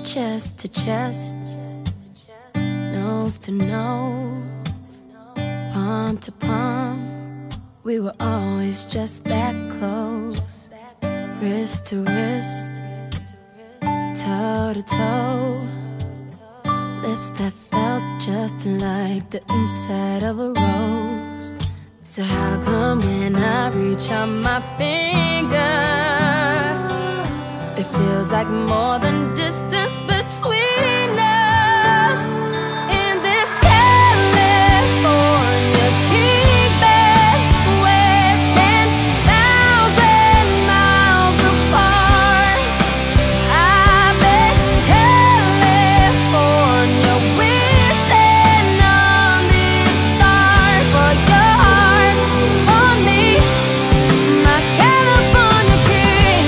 chest to chest, nose to nose, palm to palm. We were always just that close, wrist to wrist, toe to toe, lips that felt just like the inside of a rose. So how come when I reach out my finger, it feels like more than distance between us? In this California king bed, we're 10,000 miles apart. I bet California wishing on these stars for your heart on me, my California king.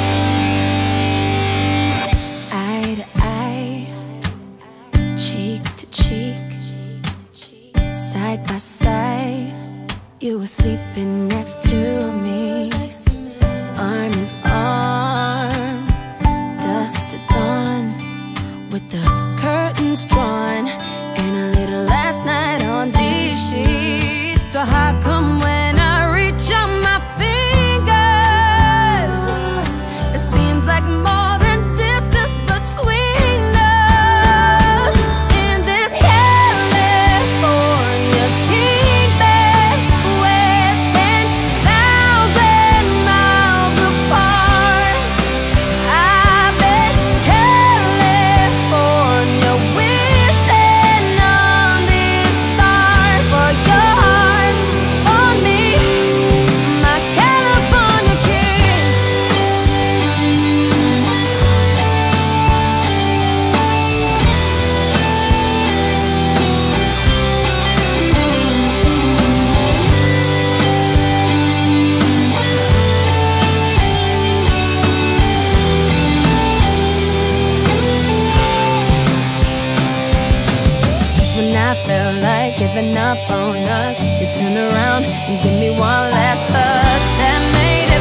Eye to eye, cheek to cheek, side by side, you were sleeping next to me, arm in arm, dusk to dawn, with the curtains drawn, and a little last night on these sheets. So how come when I reach out my fingers, it seems like more than distance between us? In this California king bed, we're 10,000 miles apart. I bet California wishing on these stars for your heart on me, my California king. Just when I felt like giving up on us, you turn around and give me one last touch that made